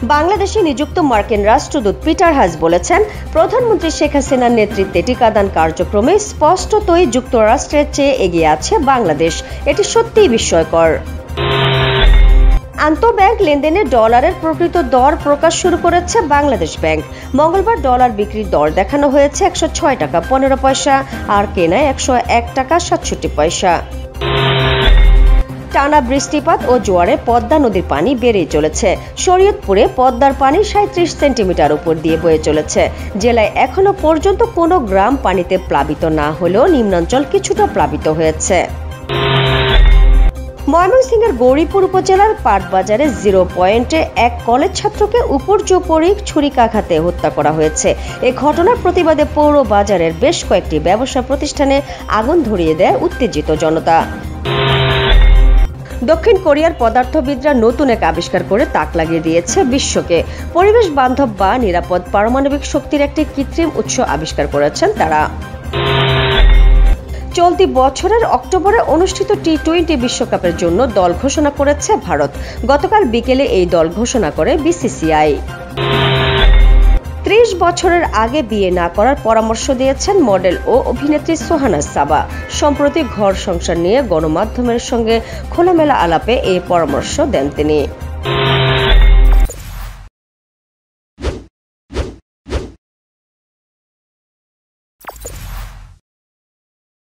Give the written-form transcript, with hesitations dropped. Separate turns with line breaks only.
বাংলাদেশে নিযুক্ত মার্কিন রাষ্ট্রদূত পিটার হাস বলেছেন, প্রধানমন্ত্রী শেখ হাসিনার নেতৃত্বে টিকাদান কার্যক্রমে স্পষ্টতই যুক্তরাষ্ট্রের চেয়ে এগিয়ে আছে বাংলাদেশ। এটি সত্যিই বিস্ময়কর। আন্তঃব্যাংক লেনদেনে ডলারের প্রকৃত দর প্রকাশ শুরু করেছে বাংলাদেশ ব্যাংক। মঙ্গলবার ডলার বিক্রির দর দেখানো হয়েছে 106 টাকা 15 পয়সা আর কেনায় 101 টাকা 67 পয়সা। টানা বৃষ্টিপাত ও জোয়ারে পদ্মা নদীর পানি বেড়েই চলেছে। শরীয়তপুরে পদ্মার পানি 37 সেন্টিমিটার উপর দিয়ে বয়ে চলেছে। জেলায় এখনো পর্যন্ত কোনো গ্রাম পানিতে প্লাবিত না হলেও নিম্নাঞ্চল কিছুটা প্লাবিত হয়েছে। ময়মনসিংহের গৌরীপুর উপজেলার পাটবাজারে 0 পয়েন্টে এক কলেজ ছাত্রকে উপর্যুপরি ছুরিকাঘাতে হত্যা করা হয়েছে। এ ঘটনার প্রতিবাদে পৌর বাজারের বেশ কয়েকটি ব্যবসা প্রতিষ্ঠানে আগুন ধরিয়ে দেয় উত্তেজিত জনতা। দক্ষিণ কোরিয়ার পদার্থবিদরা নতুন এক আবিষ্কার করে তাক লাগিয়ে দিয়েছে বিশ্বকে। পরিবেশ বান্ধব বা নিরাপদ পারমাণবিক শক্তির একটি কৃত্রিম উৎস আবিষ্কার করেছেন তারা। চলতি বছরের অক্টোবরে অনুষ্ঠিত টি-20 বিশ্বকাপের জন্য দল ঘোষণা করেছে ভারত। গতকাল বিকেলে এই দল ঘোষণা করে বিসিসিআই। 30 বছরের আগে বিয়ে না করার পরামর্শ দিয়েছেন মডেল ও অভিনেত্রী সোহানা সাবা। সম্প্রতি ঘর সংসার নিয়ে গণমাধ্যমের সঙ্গে খোলামেলা আলাপে এই পরামর্শ দেন তিনি।